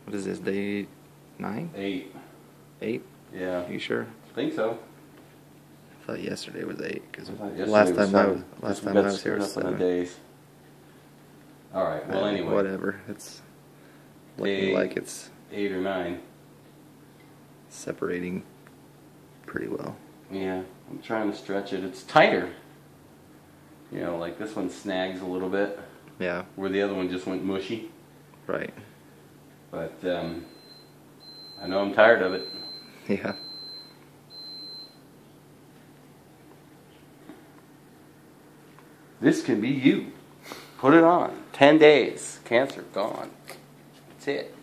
What is this, day 9? 8. 8? Yeah. Are you sure? I think so. I thought yesterday was 8 because Yesterday last was time I 7. was We got here screwed was up on the 7. days. All right. Well, anyway. Whatever. It's looking Day like it's 8 or 9. separating pretty well. Yeah. I'm trying to stretch it. It's tighter. You know, like this one snags a little bit. Yeah. Where the other one just went mushy. Right. But I know I'm tired of it. Yeah. This can be you. Put it on. 10 days. Cancer gone. That's it.